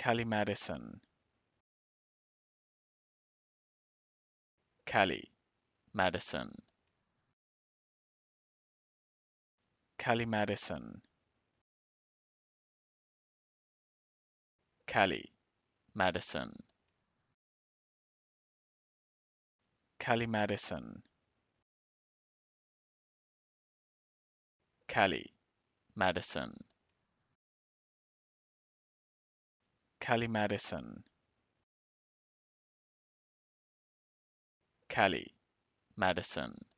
Callie Madison, Callie Madison, Callie Madison, Callie Madison, Callie Madison, Callie Madison, Callie Madison, Callie Madison,